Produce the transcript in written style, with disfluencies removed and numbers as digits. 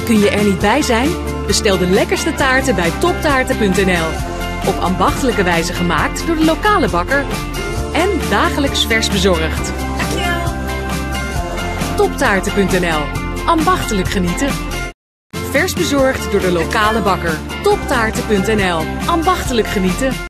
Kun je er niet bij zijn? Bestel de lekkerste taarten bij toptaarten.nl. Op ambachtelijke wijze gemaakt door de lokale bakker. En dagelijks vers bezorgd. Dankjewel. Toptaarten.nl. Ambachtelijk genieten. Vers bezorgd door de lokale bakker. Toptaarten.nl. Ambachtelijk genieten.